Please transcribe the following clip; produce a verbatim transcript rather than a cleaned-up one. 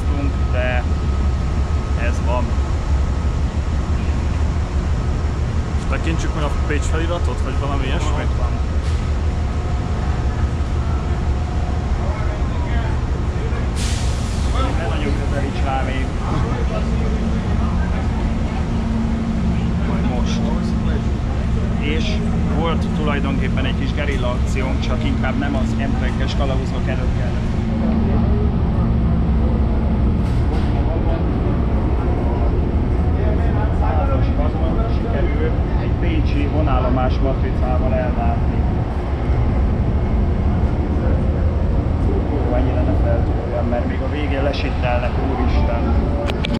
találkoztunk, de ez van. És tekintsük meg a Pécs feliratot, vagy valami ilyesmi? Ne nagyon közelíts rá még. Majd most. És volt tulajdonképpen egy kis gerilla akciónk, csak inkább nem az emberekes kalauzok előtt kellett. Sikerül egy pécsi vonállomás matricával ellátni. Jó, ennyire ne feltűnjön, mert még a végén lesittelnek, úristen.